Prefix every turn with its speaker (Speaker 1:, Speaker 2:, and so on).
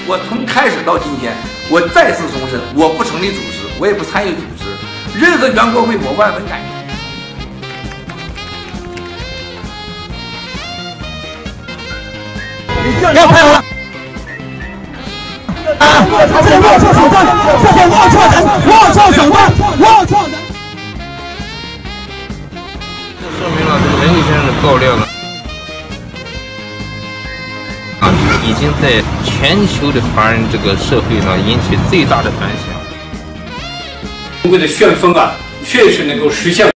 Speaker 1: 我从开始到今天，我再次重申，我不成立组织，我也不参与组织，任何全国会我万文改。
Speaker 2: 要拍了！这是龌龊手段，这是龌龊人，龌龊手段，龌龊人。
Speaker 3: 这说明了这个文贵先生的爆料呢，已经在全球的华人这个社会上引起最大的反响。
Speaker 4: 中国的旋风啊，确实能够实现。